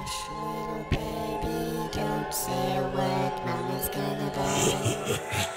Little baby, don't say a word, mama's gonna burn.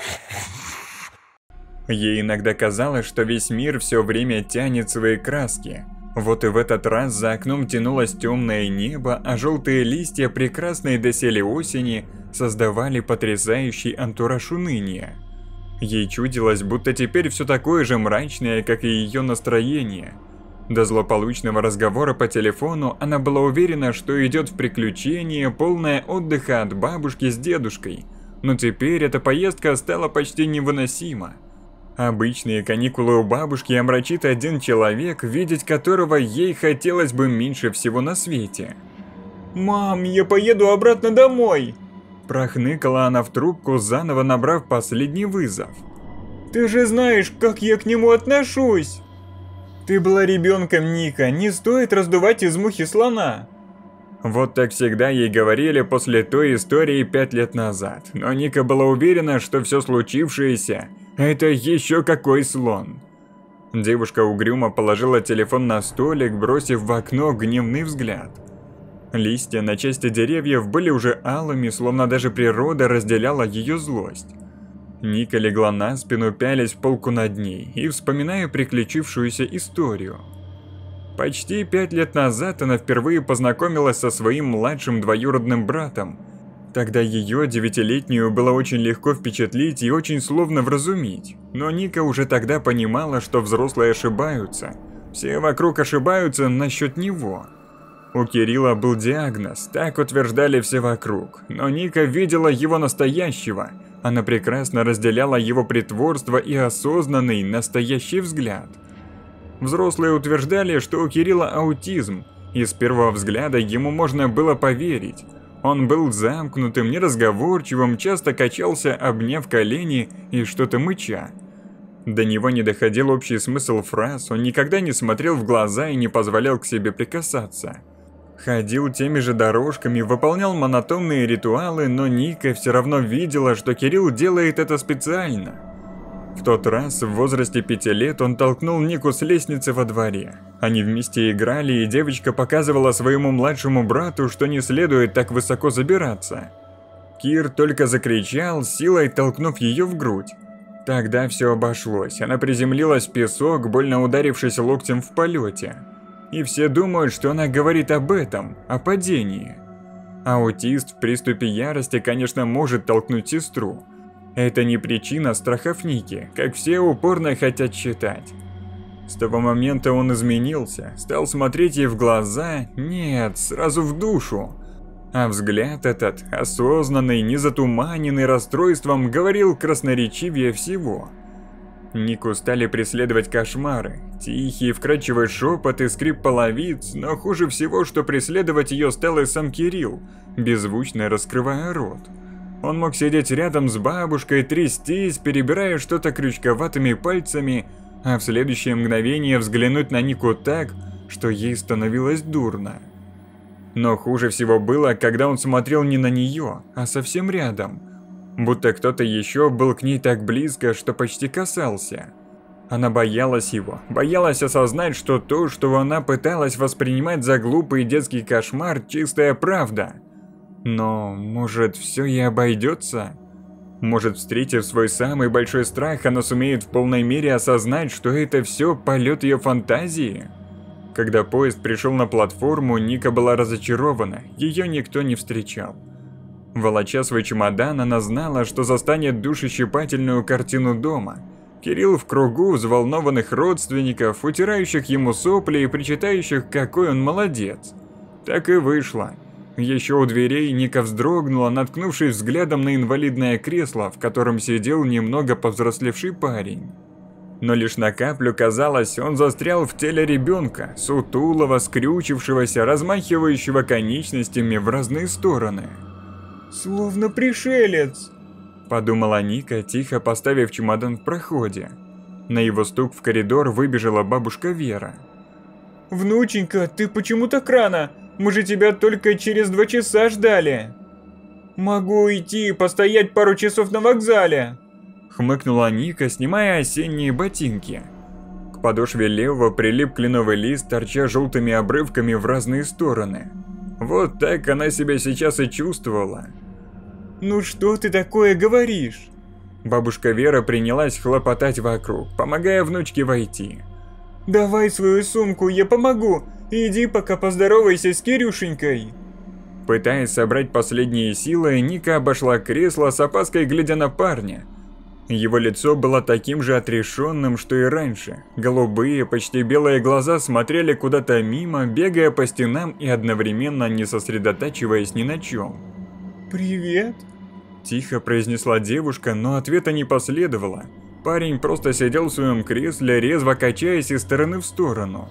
Ей иногда казалось, что весь мир все время тянет свои краски. Вот и в этот раз за окном тянулось темное небо, а желтые листья прекрасной доселе осени создавали потрясающий антураж уныния. Ей чудилось, будто теперь все такое же мрачное, как и ее настроение. До злополучного разговора по телефону она была уверена, что идет в приключение, полное отдыха от бабушки с дедушкой. Но теперь эта поездка стала почти невыносима. Обычные каникулы у бабушки омрачит один человек, видеть которого ей хотелось бы меньше всего на свете. «Мам, я поеду обратно домой!» Прохныкала она в трубку, заново набрав последний вызов. «Ты же знаешь, как я к нему отношусь!» «Ты была ребенком, Ника, не стоит раздувать из мухи слона!» Вот так всегда ей говорили после той истории 5 лет назад, но Ника была уверена, что все случившееся – это еще какой слон. Девушка угрюмо положила телефон на столик, бросив в окно гневный взгляд. Листья на части деревьев были уже алыми, словно даже природа разделяла ее злость. Ника легла на спину, пялясь в полку над ней и вспоминая приключившуюся историю. Почти 5 лет назад она впервые познакомилась со своим младшим двоюродным братом. Тогда ее 9-летнюю было очень легко впечатлить и очень словно вразумить. Но Ника уже тогда понимала, что взрослые ошибаются. Все вокруг ошибаются насчет него. У Кирилла был диагноз, так утверждали все вокруг. Но Ника видела его настоящего. Она прекрасно разделяла его притворство и осознанный, настоящий взгляд. Взрослые утверждали, что у Кирилла аутизм, и с первого взгляда ему можно было поверить. Он был замкнутым, неразговорчивым, часто качался, обняв колени и что-то мыча. До него не доходил общий смысл фраз, он никогда не смотрел в глаза и не позволял к себе прикасаться. Ходил теми же дорожками, выполнял монотонные ритуалы, но Ника все равно видела, что Кирилл делает это специально. В тот раз, в возрасте 5 лет, он толкнул Нику с лестницы во дворе. Они вместе играли, и девочка показывала своему младшему брату, что не следует так высоко забираться. Кир только закричал, силой толкнув ее в грудь. Тогда все обошлось, она приземлилась в песок, больно ударившись локтем в полете. И все думают, что она говорит об этом, о падении. Аутист в приступе ярости, конечно, может толкнуть сестру. Это не причина страхов Ники, как все упорно хотят считать. С того момента он изменился, стал смотреть ей в глаза, нет, сразу в душу. А взгляд этот, осознанный, незатуманенный расстройством, говорил красноречивее всего. Нику стали преследовать кошмары, тихий, вкрадчивый шепот и скрип половиц, но хуже всего, что преследовать ее стал и сам Кирилл, беззвучно раскрывая рот. Он мог сидеть рядом с бабушкой, трястись, перебирая что-то крючковатыми пальцами, а в следующее мгновение взглянуть на Нику так, что ей становилось дурно. Но хуже всего было, когда он смотрел не на нее, а совсем рядом. Будто кто-то еще был к ней так близко, что почти касался. Она боялась его, боялась осознать, что то, что она пыталась воспринимать за глупый детский кошмар, чистая правда. Но, может, все и обойдется? Может, встретив свой самый большой страх, она сумеет в полной мере осознать, что это все полет ее фантазии? Когда поезд пришел на платформу, Ника была разочарована, ее никто не встречал. Волоча свой чемодан, она знала, что застанет душещипательную картину дома. Кирилл в кругу взволнованных родственников, утирающих ему сопли и причитающих, какой он молодец. Так и вышло. Еще у дверей Ника вздрогнула, наткнувшись взглядом на инвалидное кресло, в котором сидел немного повзрослевший парень. Но лишь на каплю казалось, он застрял в теле ребенка, сутулого, скрючившегося, размахивающего конечностями в разные стороны. «Словно пришелец», – подумала Ника, тихо поставив чемодан в проходе. На его стук в коридор выбежала бабушка Вера. «Внученька, ты почему так рано? Мы же тебя только через 2 часа ждали». «Могу уйти и постоять пару часов на вокзале», – хмыкнула Ника, снимая осенние ботинки. К подошве левого прилип кленовый лист, торча желтыми обрывками в разные стороны. Вот так она себя сейчас и чувствовала. Ну что ты такое говоришь? Бабушка Вера принялась хлопотать вокруг, помогая внучке войти. Давай свою сумку, я помогу. Иди пока поздоровайся с Кирюшенькой. Пытаясь собрать последние силы, Ника обошла кресло, с опаской глядя на парня. Его лицо было таким же отрешенным, что и раньше. Голубые, почти белые глаза смотрели куда-то мимо, бегая по стенам и одновременно не сосредотачиваясь ни на чем. «Привет», – тихо произнесла девушка, но ответа не последовало. Парень просто сидел в своем кресле, резво качаясь из стороны в сторону.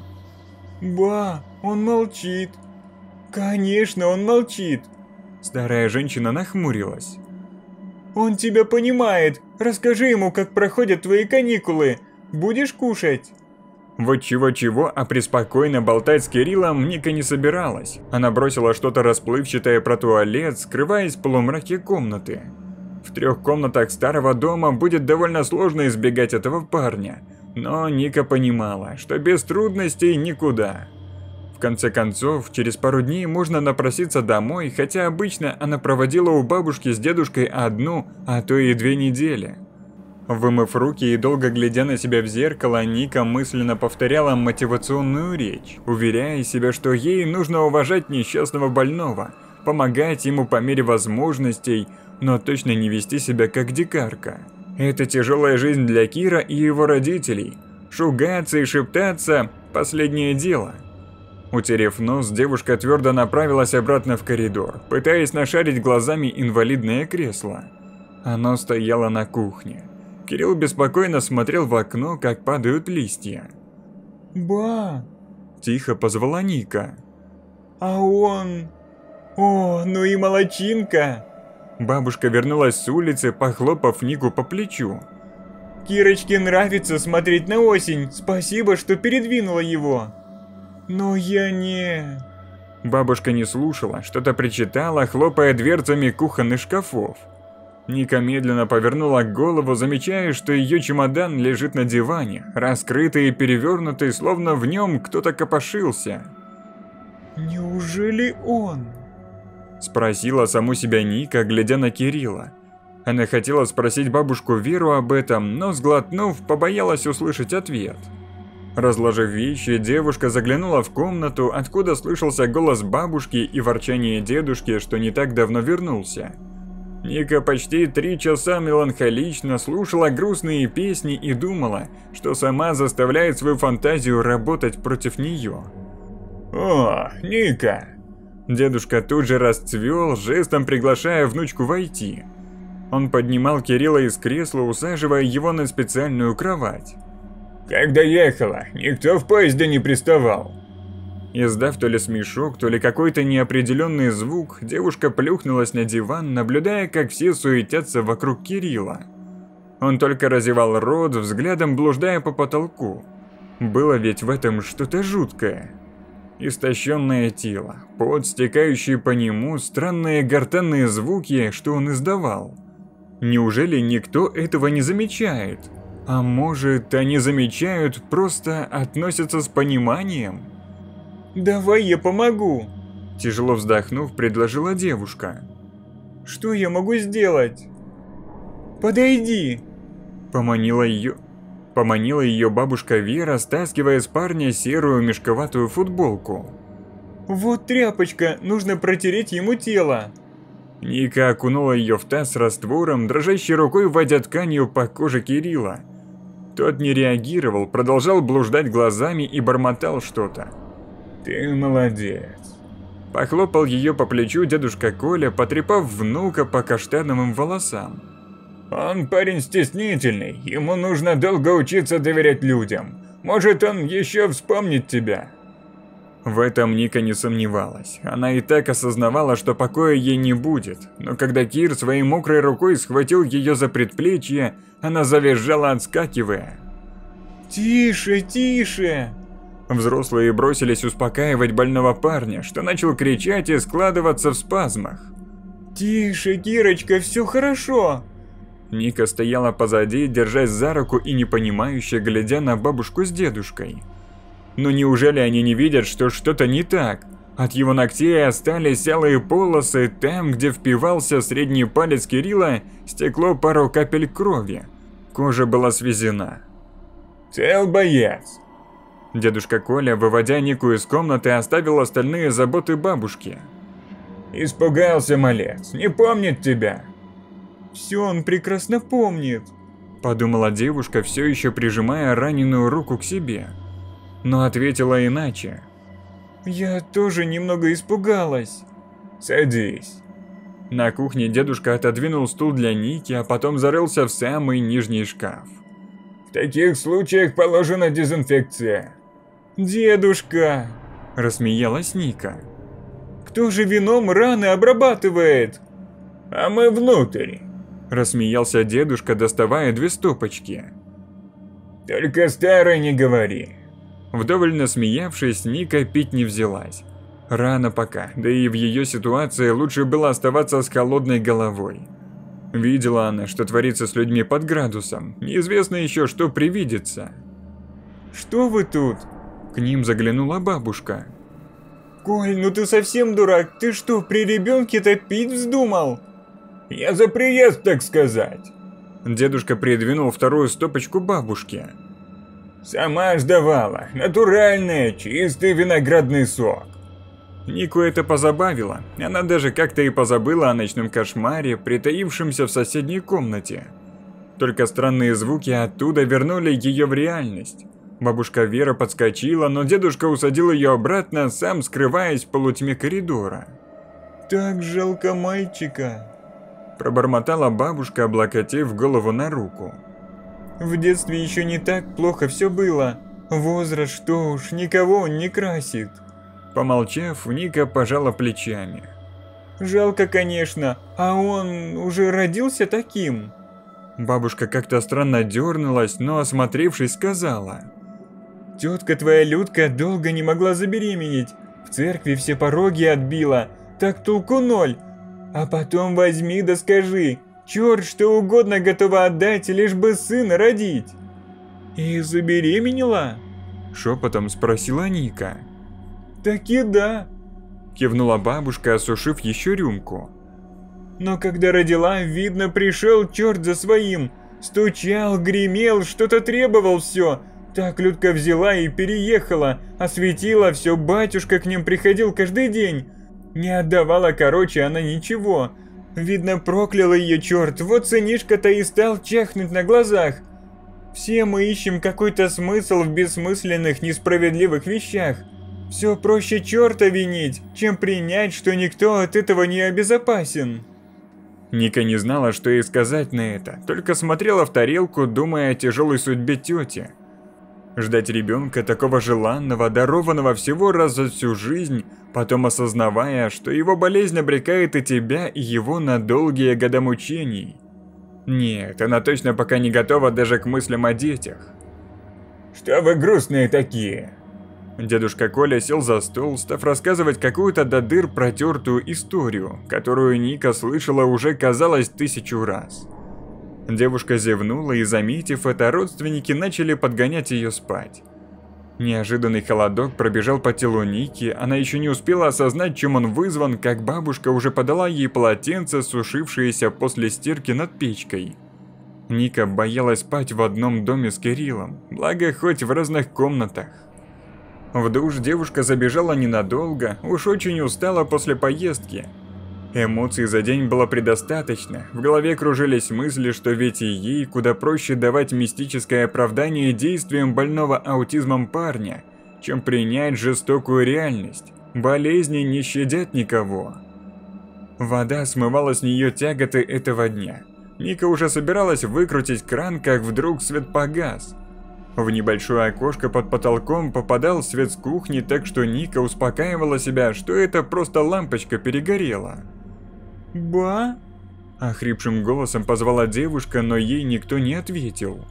«Ба, он молчит». «Конечно, он молчит». Старая женщина нахмурилась. «Он тебя понимает. Расскажи ему, как проходят твои каникулы. Будешь кушать?» Вот чего-чего, а преспокойно болтать с Кириллом Ника не собиралась. Она бросила что-то расплывчатое про туалет, скрываясь в полумраке комнаты. В 3 комнатах старого дома будет довольно сложно избегать этого парня. Но Ника понимала, что без трудностей никуда. В конце концов, через пару дней можно напроситься домой, хотя обычно она проводила у бабушки с дедушкой 1, а то и 2 недели. Вымыв руки и долго глядя на себя в зеркало, Ника мысленно повторяла мотивационную речь, уверяя себя, что ей нужно уважать несчастного больного, помогать ему по мере возможностей, но точно не вести себя как дикарка. Это тяжелая жизнь для Кира и его родителей. Шугаться и шептаться – последнее дело. Утерев нос, девушка твердо направилась обратно в коридор, пытаясь нашарить глазами инвалидное кресло. Оно стояло на кухне. Кирилл беспокойно смотрел в окно, как падают листья. «Ба!» – тихо позвала Ника. «А он... О, ну и молодчинка!» Бабушка вернулась с улицы, похлопав Нику по плечу. «Кирочке нравится смотреть на осень, спасибо, что передвинула его!» «Но я не...» Бабушка не слушала, что-то причитала, хлопая дверцами кухонных шкафов. Ника медленно повернула голову, замечая, что ее чемодан лежит на диване, раскрытый и перевернутый, словно в нем кто-то копошился. «Неужели он?» Спросила саму себя Ника, глядя на Кирилла. Она хотела спросить бабушку Веру об этом, но, сглотнув, побоялась услышать ответ. Разложив вещи, девушка заглянула в комнату, откуда слышался голос бабушки и ворчание дедушки, что не так давно вернулся. Ника почти 3 часа меланхолично слушала грустные песни и думала, что сама заставляет свою фантазию работать против нее. «О, Ника!» Дедушка тут же расцвел, жестом приглашая внучку войти. Он поднимал Кирилла из кресла, усаживая его на специальную кровать. «Когда ехала, никто в поезде не приставал». Издав то ли смешок, то ли какой-то неопределенный звук, девушка плюхнулась на диван, наблюдая, как все суетятся вокруг Кирилла. Он только разевал рот, взглядом блуждая по потолку. Было ведь в этом что-то жуткое. Истощенное тело, пот, стекающий по нему, странные гортанные звуки, что он издавал. Неужели никто этого не замечает? А может, они замечают, просто относятся с пониманием? «Давай я помогу!» Тяжело вздохнув, предложила девушка. «Что я могу сделать?» «Подойди!» Поманила ее бабушка Вера, стаскивая с парня серую мешковатую футболку. «Вот тряпочка, нужно протереть ему тело!» Ника окунула ее в таз с раствором, дрожащей рукой вводя тканью по коже Кирилла. Тот не реагировал, продолжал блуждать глазами и бормотал что-то. «Ты молодец!» Похлопал ее по плечу дедушка Коля, потрепав внука по каштановым волосам. «Он парень стеснительный, ему нужно долго учиться доверять людям. Может, он еще вспомнит тебя». В этом Ника не сомневалась. Она и так осознавала, что покоя ей не будет. Но когда Кир своей мокрой рукой схватил ее за предплечье, она завизжала, отскакивая. «Тише, тише!» Взрослые бросились успокаивать больного парня, что начал кричать и складываться в спазмах. «Тише, Кирочка, все хорошо!» Ника стояла позади, держась за руку и непонимающе глядя на бабушку с дедушкой. Но неужели они не видят, что что-то не так? От его ногтей остались алые полосы, там, где впивался средний палец Кирилла, стекло пару капель крови. Кожа была свезена. «Цел, боец!» Дедушка Коля, выводя Нику из комнаты, оставил остальные заботы бабушки. «Испугался, малец, не помнит тебя!» «Все он прекрасно помнит», – подумала девушка, все еще прижимая раненую руку к себе. Но ответила иначе. «Я тоже немного испугалась». «Садись». На кухне дедушка отодвинул стул для Ники, а потом зарылся в самый нижний шкаф. «В таких случаях положена дезинфекция». «Дедушка!» – рассмеялась Ника. «Кто же вином раны обрабатывает?» «А мы внутрь», – рассмеялся дедушка, доставая 2 стопочки. «Только старой не говори». Вдоволь насмеявшись, Ника пить не взялась. Рано пока, да и в ее ситуации лучше было оставаться с холодной головой. Видела она, что творится с людьми под градусом, неизвестно еще, что привидится. «Что вы тут?» – к ним заглянула бабушка. «Коль, ну ты совсем дурак, ты что, при ребенке-то пить вздумал?» «Я за приезд, так сказать». Дедушка придвинул 2-ю стопочку бабушке. «Сама ж давала, натуральный, чистый виноградный сок». Нику это позабавило, она даже как-то и позабыла о ночном кошмаре, притаившемся в соседней комнате. Только странные звуки оттуда вернули ее в реальность. Бабушка Вера подскочила, но дедушка усадил ее обратно, сам скрываясь в полутьме коридора. «Так жалко мальчика», – пробормотала бабушка, облокотив голову на руку. «В детстве еще не так плохо все было. Возраст, что уж, никого он не красит». Помолчав, Ника пожала плечами. «Жалко, конечно, а он уже родился таким?» Бабушка как-то странно дернулась, но, осмотревшись, сказала. «Тетка твоя Людка долго не могла забеременеть, в церкви все пороги отбила, так толку 0. А потом возьми да скажи, черт что угодно готова отдать, лишь бы сына родить». «И забеременела?» – шепотом спросила Ника. «Таки да», – кивнула бабушка, осушив еще рюмку. «Но когда родила, видно, пришел черт за своим. Стучал, гремел, что-то требовал все. Так Людка взяла и переехала, осветила все, батюшка к ним приходил каждый день. Не отдавала, короче, она ничего. Видно, проклял ее черт, вот сынишка-то и стал чахнуть на глазах. Все мы ищем какой-то смысл в бессмысленных, несправедливых вещах. Все проще черта винить, чем принять, что никто от этого не обезопасен». Ника не знала, что ей сказать на это, только смотрела в тарелку, думая о тяжелой судьбе тети. Ждать ребенка, такого желанного, дарованного всего раз за всю жизнь, потом осознавая, что его болезнь обрекает и тебя, и его на долгие года мучений. Нет, она точно пока не готова даже к мыслям о детях. «Что вы грустные такие?» Дедушка Коля сел за стол, став рассказывать какую-то до дыр протертую историю, которую Ника слышала уже, казалось, 1000 раз. Девушка зевнула, и, заметив это, родственники начали подгонять ее спать. Неожиданный холодок пробежал по телу Ники, она еще не успела осознать, чем он вызван, как бабушка уже подала ей полотенце, сушившееся после стирки над печкой. Ника боялась спать в одном доме с Кириллом, благо хоть в разных комнатах. В душ девушка забежала ненадолго, уж очень устала после поездки. Эмоций за день было предостаточно, в голове кружились мысли, что ведь и ей куда проще давать мистическое оправдание действиям больного аутизмом парня, чем принять жестокую реальность. Болезни не щадят никого. Вода смывала с нее тяготы этого дня. Ника уже собиралась выкрутить кран, как вдруг свет погас. В небольшое окошко под потолком попадал свет с кухни, так что Ника успокаивала себя, что это просто лампочка перегорела. «Ба?» – охрипшим голосом позвала девушка, но ей никто не ответил.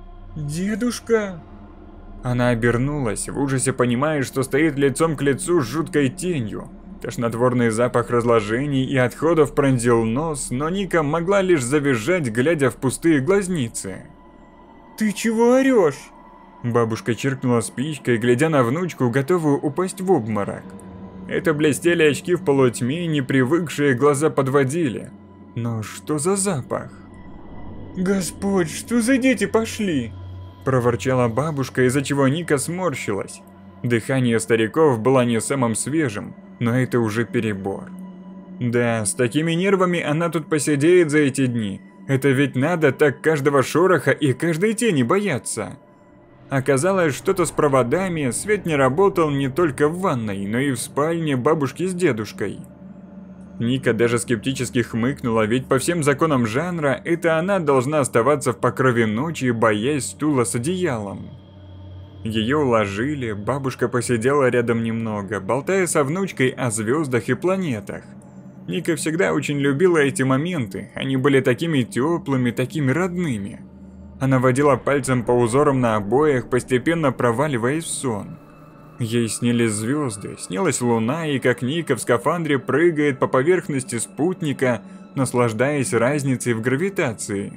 «Дедушка?» Она обернулась, в ужасе понимая, что стоит лицом к лицу с жуткой тенью. Тошнотворный запах разложений и отходов пронзил нос, но Ника могла лишь завизжать, глядя в пустые глазницы. «Ты чего орешь?» Бабушка чиркнула спичкой, глядя на внучку, готовую упасть в обморок. Это блестели очки в полутьме, непривыкшие глаза подводили. Но что за запах? «Господь, что за дети пошли?» Проворчала бабушка, из-за чего Ника сморщилась. Дыхание стариков было не самым свежим, но это уже перебор. Да, с такими нервами она тут посидеет за эти дни. Это ведь надо так каждого шороха и каждой тени бояться. Оказалось, что-то с проводами, свет не работал не только в ванной, но и в спальне бабушки с дедушкой. Ника даже скептически хмыкнула, ведь по всем законам жанра, это она должна оставаться в покрове ночи, боясь стула с одеялом. Ее уложили, бабушка посидела рядом немного, болтая со внучкой о звездах и планетах. Ника всегда очень любила эти моменты, они были такими теплыми, такими родными. Она водила пальцем по узорам на обоях, постепенно проваливаясь в сон. Ей снились звезды, снилась луна, и как Ника в скафандре прыгает по поверхности спутника, наслаждаясь разницей в гравитации.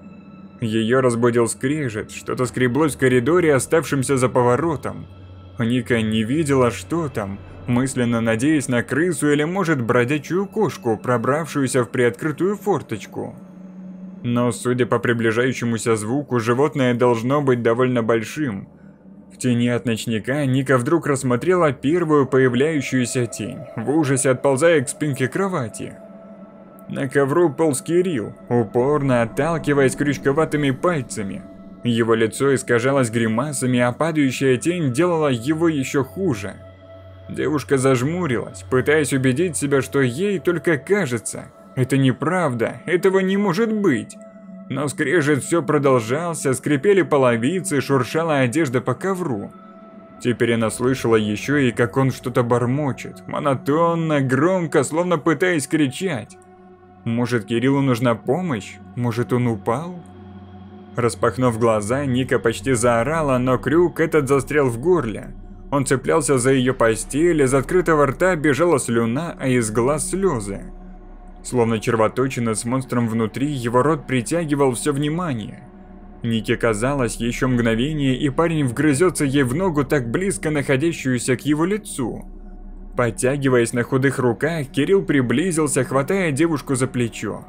Ее разбудил скрежет, что-то скреблось в коридоре, оставшемся за поворотом. Ника не видела, что там, мысленно надеясь на крысу или, может, бродячую кошку, пробравшуюся в приоткрытую форточку. Но, судя по приближающемуся звуку, животное должно быть довольно большим. В тени от ночника Ника вдруг рассмотрела первую появляющуюся тень, в ужасе отползая к спинке кровати. На ковру полз Кирилл, упорно отталкиваясь крючковатыми пальцами. Его лицо искажалось гримасами, а падающая тень делала его еще хуже. Девушка зажмурилась, пытаясь убедить себя, что ей только кажется. Это неправда, этого не может быть. Но скрежет все продолжался, скрипели половицы, шуршала одежда по ковру. Теперь она слышала еще и как он что-то бормочет, монотонно, громко, словно пытаясь кричать. Может, Кириллу нужна помощь? Может, он упал? Распахнув глаза, Ника почти заорала, но крюк этот застрял в горле. Он цеплялся за ее постель, из открытого рта бежала слюна, а из глаз слезы. Словно червоточина с монстром внутри, его рот притягивал все внимание. Нике казалось еще мгновение, и парень вгрызется ей в ногу, так близко находящуюся к его лицу. Подтягиваясь на худых руках, Кирилл приблизился, хватая девушку за плечо.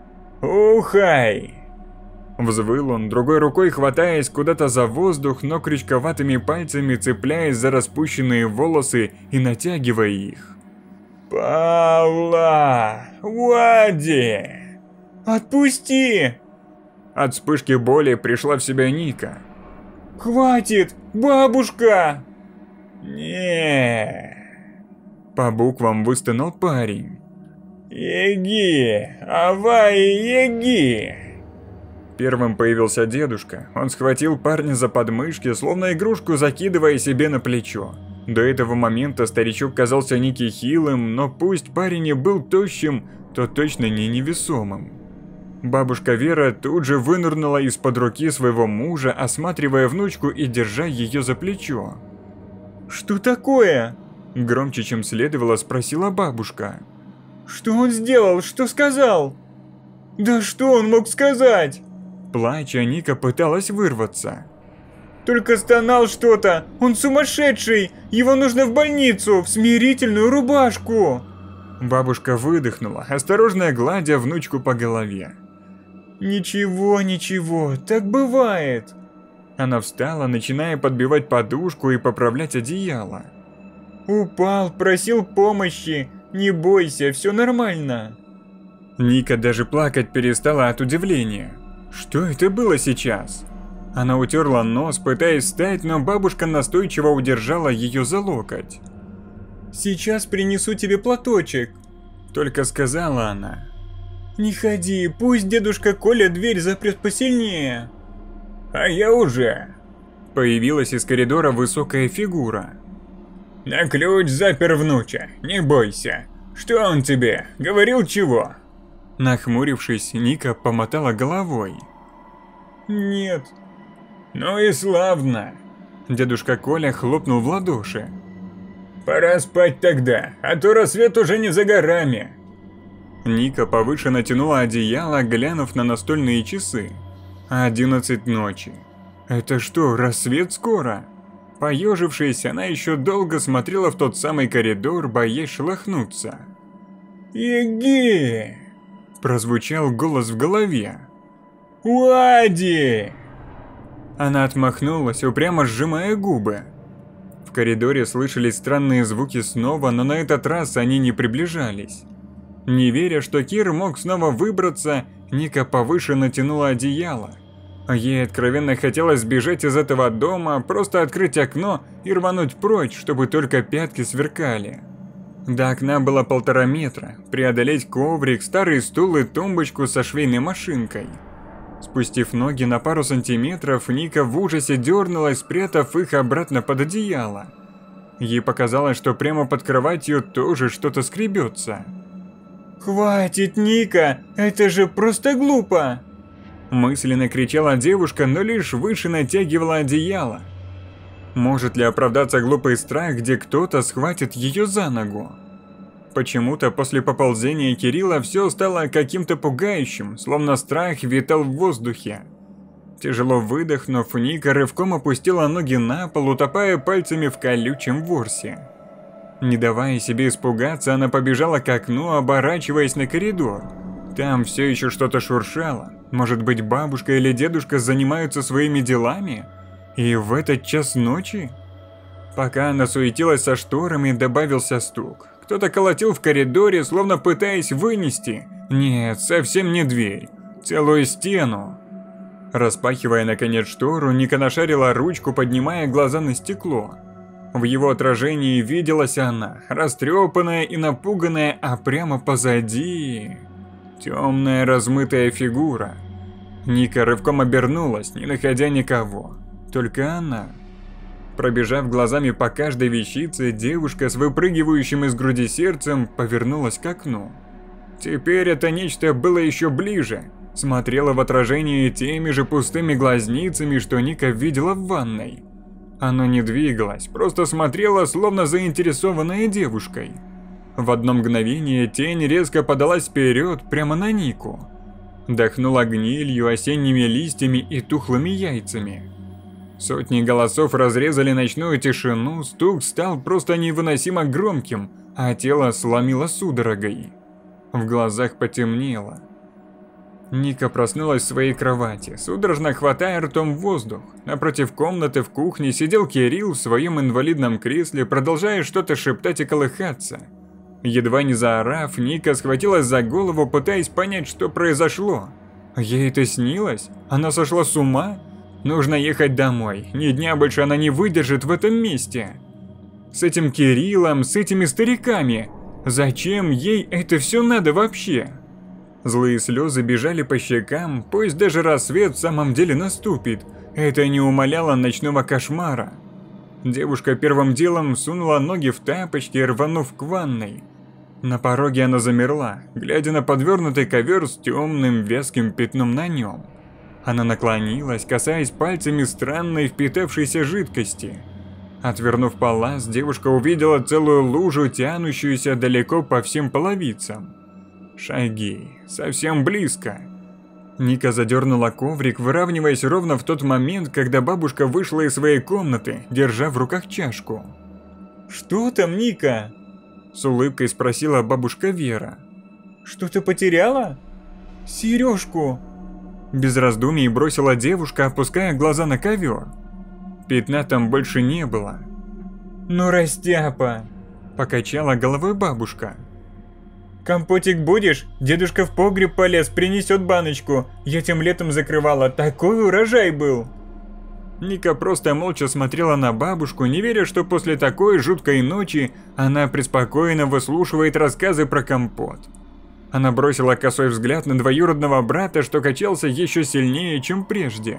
«Ухай!» Взвыл он, другой рукой хватаясь куда-то за воздух, но крючковатыми пальцами цепляясь за распущенные волосы и натягивая их. «Паула! Вади! Отпусти!» От вспышки боли пришла в себя Ника. «Хватит! Бабушка!» Не. По буквам выстонал парень. «Еги! Авай, еги!» Первым появился дедушка. Он схватил парня за подмышки, словно игрушку закидывая себе на плечо. До этого момента старичок казался Нике хилым, но пусть парень и был тощим, то точно не невесомым. Бабушка Вера тут же вынырнула из-под руки своего мужа, осматривая внучку и держа ее за плечо. «Что такое?» — громче, чем следовало, спросила бабушка. «Что он сделал? Что сказал?» «Да что он мог сказать?» Плача, Ника пыталась вырваться. «Только стонал что-то! Он сумасшедший! Его нужно в больницу, в смирительную рубашку!» Бабушка выдохнула, осторожно гладя внучку по голове. «Ничего, ничего, так бывает!» Она встала, начиная подбивать подушку и поправлять одеяло. «Упал, просил помощи! Не бойся, все нормально!» Ника даже плакать перестала от удивления. Что это было сейчас? Она утерла нос, пытаясь встать, но бабушка настойчиво удержала ее за локоть. «Сейчас принесу тебе платочек», — только сказала она. «Не ходи, пусть дедушка Коля дверь запрет посильнее». «А я уже». Появилась из коридора высокая фигура. «На ключ запер внуча, не бойся. Что он тебе? Говорил чего?» Нахмурившись, Ника помотала головой. «Нет». «Ну и славно!» Дедушка Коля хлопнул в ладоши. «Пора спать тогда, а то рассвет уже не за горами!» Ника повыше натянула одеяло, глянув на настольные часы. 11 ночи. Это что, рассвет скоро? Поежившись, она еще долго смотрела в тот самый коридор, боясь шелохнуться. «Еги!» – прозвучал голос в голове. «Уади!» Она отмахнулась, упрямо сжимая губы. В коридоре слышались странные звуки снова, но на этот раз они не приближались. Не веря, что Кир мог снова выбраться, Ника повыше натянула одеяло. Ей откровенно хотелось сбежать из этого дома, просто открыть окно и рвануть прочь, чтобы только пятки сверкали. До окна было 1,5 метра, преодолеть коврик, старый стул и тумбочку со швейной машинкой. Спустив ноги на пару сантиметров, Ника в ужасе дернулась, спрятав их обратно под одеяло. Ей показалось, что прямо под кроватью тоже что-то скребется. «Хватит, Ника, это же просто глупо!» Мысленно кричала девушка, но лишь выше натягивала одеяло. Может ли оправдаться глупый страх, где кто-то схватит ее за ногу? Почему-то после поползения Кирилла все стало каким-то пугающим, словно страх витал в воздухе. Тяжело выдохнув, Ника рывком опустила ноги на пол, утопая пальцами в колючем ворсе. Не давая себе испугаться, она побежала к окну, оборачиваясь на коридор. Там все еще что-то шуршало. Может быть, бабушка или дедушка занимаются своими делами? И в этот час ночи? Пока она суетилась со шторами, добавился стук. Кто-то колотил в коридоре, словно пытаясь вынести. Нет, совсем не дверь. Целую стену. Распахивая наконец штору, Ника нашарила ручку, поднимая глаза на стекло. В его отражении виделась она, растрепанная и напуганная, а прямо позади... темная размытая фигура. Ника рывком обернулась, не находя никого. Только она. Пробежав глазами по каждой вещице, девушка с выпрыгивающим из груди сердцем повернулась к окну. Теперь это нечто было еще ближе. Смотрела в отражение теми же пустыми глазницами, что Ника видела в ванной. Оно не двигалось, просто смотрела, словно заинтересованная девушкой. В одно мгновение тень резко подалась вперед, прямо на Нику. Дохнула гнилью, осенними листьями и тухлыми яйцами. Сотни голосов разрезали ночную тишину, стук стал просто невыносимо громким, а тело сломило судорогой. В глазах потемнело. Ника проснулась в своей кровати, судорожно хватая ртом воздух. Напротив комнаты в кухне сидел Кирилл в своем инвалидном кресле, продолжая что-то шептать и колыхаться. Едва не заорав, Ника схватилась за голову, пытаясь понять, что произошло. Ей это снилось? Она сошла с ума? Нужно ехать домой, ни дня больше она не выдержит в этом месте. С этим Кириллом, с этими стариками. Зачем ей это все надо вообще? Злые слезы бежали по щекам, пусть даже рассвет в самом деле наступит. Это не умаляло ночного кошмара. Девушка первым делом сунула ноги в тапочки, рванув к ванной. На пороге она замерла, глядя на подвернутый ковер с темным вязким пятном на нем. Она наклонилась, касаясь пальцами странной впитавшейся жидкости. Отвернув палас, девушка увидела целую лужу, тянущуюся далеко по всем половицам. Шаги. Совсем близко. Ника задернула коврик, выравниваясь ровно в тот момент, когда бабушка вышла из своей комнаты, держа в руках чашку. «Что там, Ника?» С улыбкой спросила бабушка Вера. «Что-то потеряла? Сережку!» Без раздумий бросила девушка, опуская глаза на ковер. Пятна там больше не было. «Ну, растяпа!» Покачала головой бабушка. «Компотик будешь? Дедушка в погреб полез, принесет баночку. Я тем летом закрывала, такой урожай был!» Ника просто молча смотрела на бабушку, не веря, что после такой жуткой ночи она преспокойно выслушивает рассказы про компот. Она бросила косой взгляд на двоюродного брата, что качался еще сильнее, чем прежде.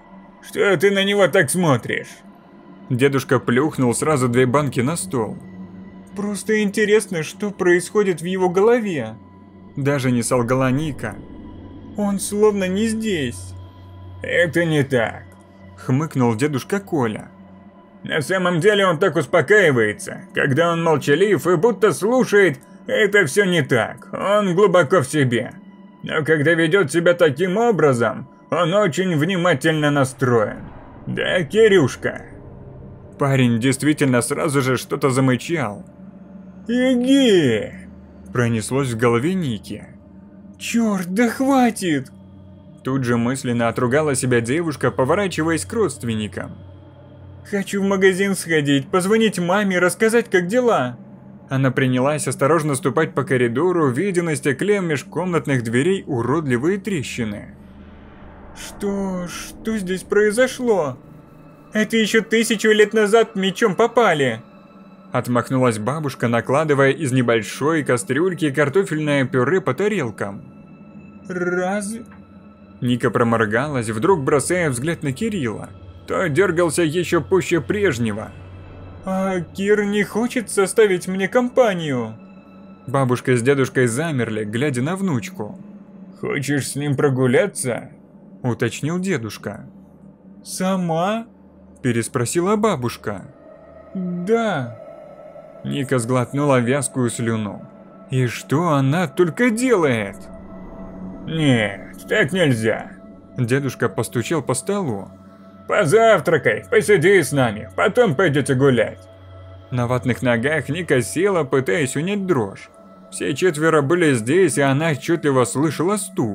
«Что ты на него так смотришь?» Дедушка плюхнул сразу 2 банки на стол. «Просто интересно, что происходит в его голове». Даже не солгала Ника. «Он словно не здесь». «Это не так», — хмыкнул дедушка Коля. «На самом деле он так успокаивается, когда он молчалив и будто слушает, это все не так, он глубоко в себе. Но когда ведет себя таким образом, он очень внимательно настроен. Да, Кирюшка?» Парень действительно сразу же что-то замычал. Эге! Пронеслось в голове Ники. Черт, да хватит! Тут же мысленно отругала себя девушка, поворачиваясь к родственникам. Хочу в магазин сходить, позвонить маме, рассказать, как дела. Она принялась осторожно ступать по коридору, видя на стекле межкомнатных дверей уродливые трещины. Что здесь произошло? Это еще 1000 лет назад мечом попали. Отмахнулась бабушка, накладывая из небольшой кастрюльки картофельное пюре по тарелкам. Разве? Ника проморгалась, вдруг бросая взгляд на Кирилла. Тот дергался еще пуще прежнего. А Кир не хочет составить мне компанию? Бабушка с дедушкой замерли, глядя на внучку. Хочешь с ним прогуляться? Уточнил дедушка. Сама? Переспросила бабушка. Да. Ника сглотнула вязкую слюну. И что она только делает? Нет, так нельзя. Дедушка постучал по столу. Позавтракай, посиди с нами, потом пойдете гулять. На ватных ногах Ника села, пытаясь унять дрожь. Все четверо были здесь, и она отчетливо слышала стук.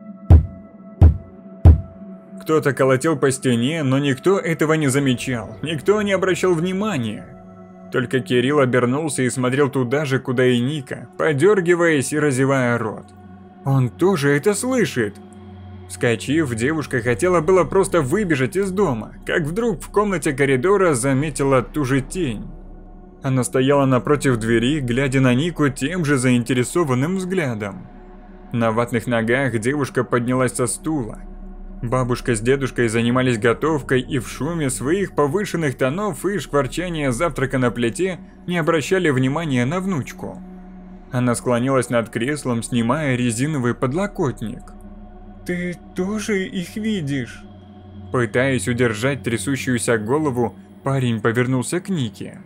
Кто-то колотил по стене, но никто этого не замечал, никто не обращал внимания. Только Кирилл обернулся и смотрел туда же, куда и Ника, подергиваясь и разевая рот. Он тоже это слышит. Вскочив, девушка хотела было просто выбежать из дома, как вдруг в комнате коридора заметила ту же тень. Она стояла напротив двери, глядя на Нику тем же заинтересованным взглядом. На ватных ногах девушка поднялась со стула. Бабушка с дедушкой занимались готовкой и в шуме своих повышенных тонов и шкварчания завтрака на плите не обращали внимания на внучку. Она склонилась над креслом, снимая резиновый подлокотник. Ты тоже их видишь? Пытаясь удержать трясущуюся голову, парень повернулся к Нике.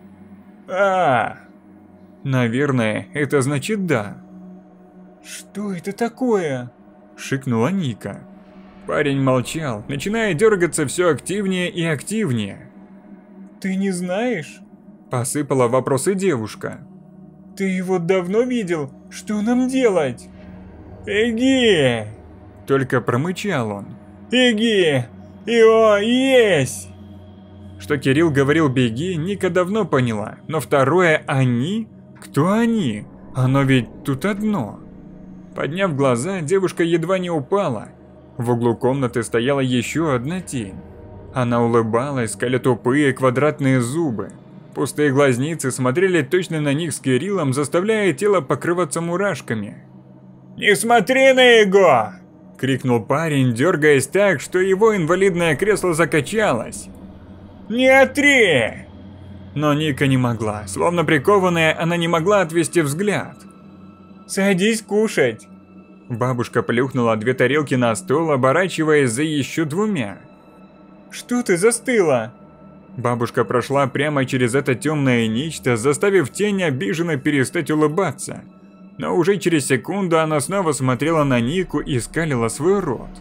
Наверное, это значит да. Что это такое? Шикнула Ника. Парень молчал, начиная дергаться все активнее и активнее. Ты не знаешь? Посыпала вопросы девушка. Ты его давно видел? Что нам делать? Эге! Только промычал он. Эге! Ио, есть! Что Кирилл говорил «беги», Ника давно поняла, но второе «они»? Кто они? Оно ведь тут одно. Подняв глаза, девушка едва не упала. В углу комнаты стояла еще одна тень. Она улыбалась, скаля тупые квадратные зубы. Пустые глазницы смотрели точно на них с Кириллом, заставляя тело покрываться мурашками. «Не смотри на его!» — крикнул парень, дергаясь так, что его инвалидное кресло закачалось. «Не отри!» Но Ника не могла, словно прикованная, она не могла отвести взгляд. «Садись кушать!» Бабушка плюхнула 2 тарелки на стол, оборачиваясь за еще 2. «Что ты застыла?» Бабушка прошла прямо через это темное нечто, заставив тень обиженно перестать улыбаться. Но уже через секунду она снова смотрела на Нику и скалила свой рот.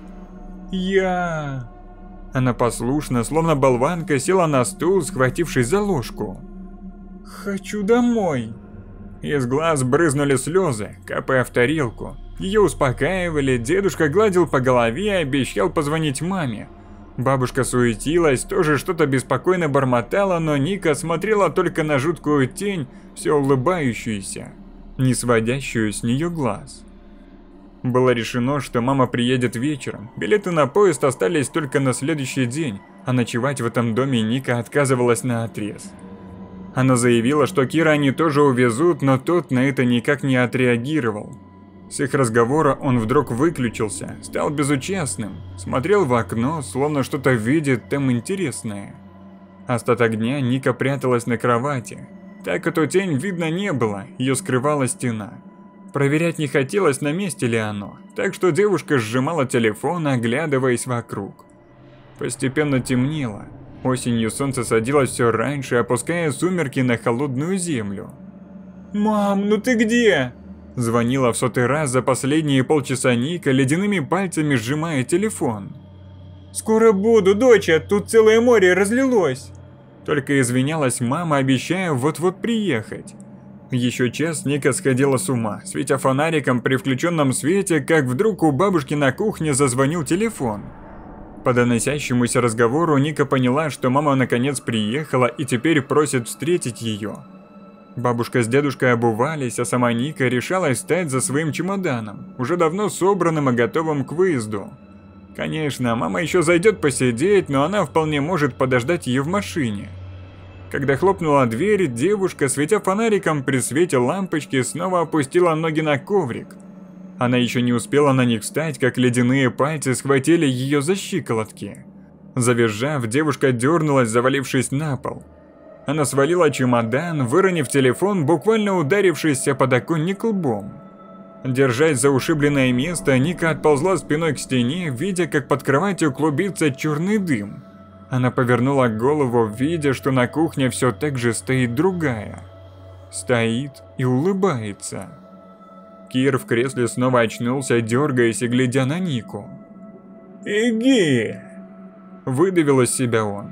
Она послушно, словно болванка, села на стул, схватившись за ложку. «Хочу домой!» Из глаз брызнули слезы, капая в тарелку. Ее успокаивали, дедушка гладил по голове и обещал позвонить маме. Бабушка суетилась, тоже что-то беспокойно бормотала, но Ника смотрела только на жуткую тень, все улыбающуюся, не сводящую с нее глаз. Было решено, что мама приедет вечером, билеты на поезд остались только на следующий день, а ночевать в этом доме Ника отказывалась наотрез. Она заявила, что Кира они тоже увезут, но тот на это никак не отреагировал. С их разговора он вдруг выключился, стал безучастным, смотрел в окно, словно что-то видит там интересное. Остаток дня Ника пряталась на кровати. Так эту тень видно не было, ее скрывала стена. Проверять не хотелось, на месте ли оно, так что девушка сжимала телефон, оглядываясь вокруг. Постепенно темнело. Осенью солнце садилось все раньше, опуская сумерки на холодную землю. «Мам, ну ты где?» Звонила в 100-й раз за последние полчаса Ника, ледяными пальцами сжимая телефон. «Скоро буду, доча, тут целое море разлилось». Только извинялась мама, обещая вот-вот приехать. Еще час Ника сходила с ума, светя фонариком при включенном свете, как вдруг у бабушки на кухне зазвонил телефон. По доносящемуся разговору Ника поняла, что мама наконец приехала и теперь просит встретить ее. Бабушка с дедушкой обувались, а сама Ника решалась встать за своим чемоданом, уже давно собранным и готовым к выезду. Конечно, мама еще зайдет посидеть, но она вполне может подождать ее в машине. Когда хлопнула дверь, девушка, светя фонариком при свете лампочки, снова опустила ноги на коврик. Она еще не успела на них встать, как ледяные пальцы схватили ее за щиколотки. Завизжав, девушка дернулась, завалившись на пол. Она свалила чемодан, выронив телефон, буквально ударившись о подоконник лбом. Держась за ушибленное место, Ника отползла спиной к стене, видя, как под кроватью клубится черный дым. Она повернула голову, видя, что на кухне все так же стоит другая. Стоит и улыбается. Кир в кресле снова очнулся, дергаясь и глядя на Нику. «Иги!» – выдавил из себя он.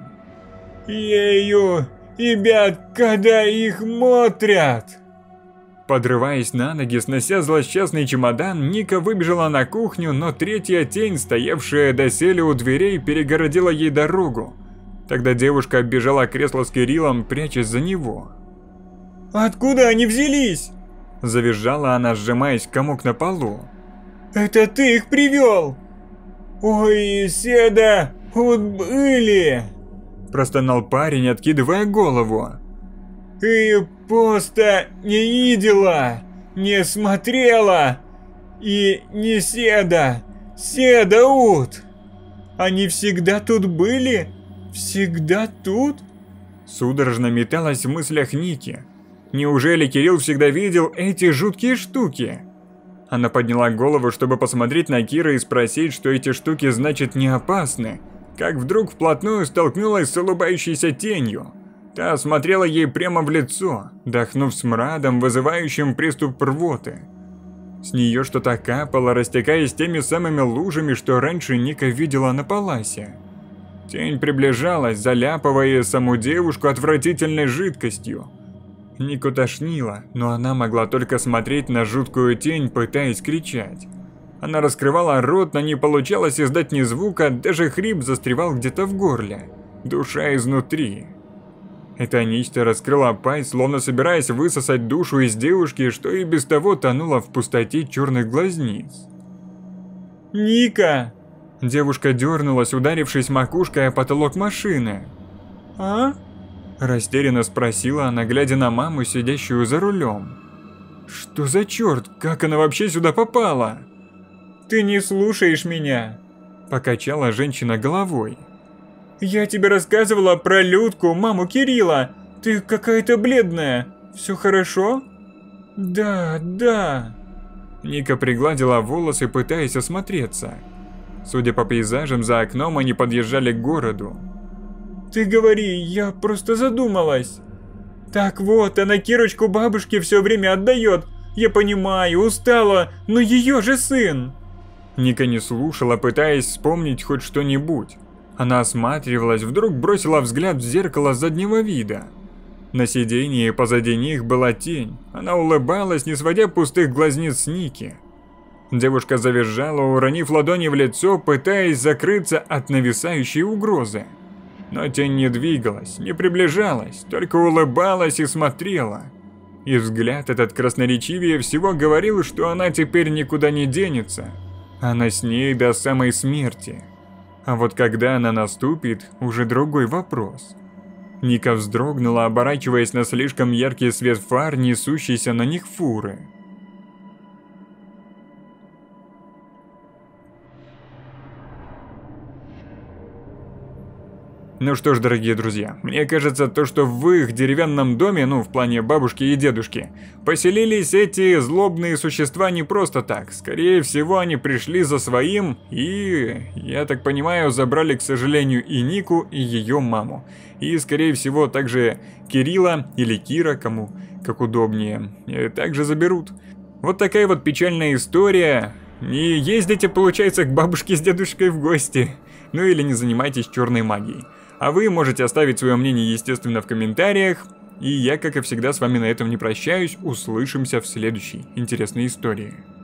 «Ею, ребят, когда их смотрят!» Подрываясь на ноги, снося злосчастный чемодан, Ника выбежала на кухню, но третья тень, стоявшая доселе у дверей, перегородила ей дорогу. Тогда девушка оббежала кресло с Кириллом, прячась за него. «Откуда они взялись?» Завизжала она, сжимаясь в комок на полу. «Это ты их привел!» «Ой, Седа, вот были!» Простонал парень, откидывая голову. «И просто не видела, не смотрела, и не Седа, Седаут! Они всегда тут были? Всегда тут?» Судорожно металась в мыслях Ники. Неужели Кирилл всегда видел эти жуткие штуки? Она подняла голову, чтобы посмотреть на Кира и спросить, что эти штуки значит не опасны, как вдруг вплотную столкнулась с улыбающейся тенью. Та смотрела ей прямо в лицо, дохнув смрадом, вызывающим приступ рвоты. С нее что-то капало, растекаясь теми самыми лужами, что раньше Ника видела на Паласе. Тень приближалась, заляпывая саму девушку отвратительной жидкостью. Нику тошнило, но она могла только смотреть на жуткую тень, пытаясь кричать. Она раскрывала рот, но не получалось издать ни звука, даже хрип застревал где-то в горле. Душа изнутри. Это нечто раскрыло пасть, словно собираясь высосать душу из девушки, что и без того тонула в пустоте черных глазниц. «Ника!» Девушка дернулась, ударившись макушкой о потолок машины. «А?» Растерянно спросила она, глядя на маму, сидящую за рулем. «Что за черт? Как она вообще сюда попала?» «Ты не слушаешь меня!» Покачала женщина головой. «Я тебе рассказывала про Людку, маму Кирилла. Ты какая-то бледная. Все хорошо?» «Да, да». Ника пригладила волосы, пытаясь осмотреться. Судя по пейзажам за окном, они подъезжали к городу. «Ты говори, я просто задумалась». «Так вот, она Кирочку бабушке все время отдает. Я понимаю, устала, но ее же сын». Ника не слушала, пытаясь вспомнить хоть что-нибудь. Она осматривалась, вдруг бросила взгляд в зеркало заднего вида. На сиденье позади них была тень. Она улыбалась, не сводя пустых глазниц с Ники. Девушка завизжала, уронив ладони в лицо, пытаясь закрыться от нависающей угрозы. Но тень не двигалась, не приближалась, только улыбалась и смотрела. И взгляд этот красноречивее всего говорил, что она теперь никуда не денется. Она с ней до самой смерти. А вот когда она наступит, уже другой вопрос. Ника вздрогнула, оборачиваясь на слишком яркий свет фар, несущийся на них фуры. Ну что ж, дорогие друзья, мне кажется, то, что в их деревянном доме, ну, в плане бабушки и дедушки, поселились эти злобные существа не просто так. Скорее всего, они пришли за своим и, я так понимаю, забрали, к сожалению, и Нику, и ее маму. И, скорее всего, также Кирилла или Кира, кому как удобнее, также заберут. Вот такая вот печальная история. Не ездите, получается, к бабушке с дедушкой в гости. Ну или не занимайтесь черной магией. А вы можете оставить свое мнение, естественно, в комментариях. И я, как и всегда, с вами на этом не прощаюсь. Услышимся в следующей интересной истории.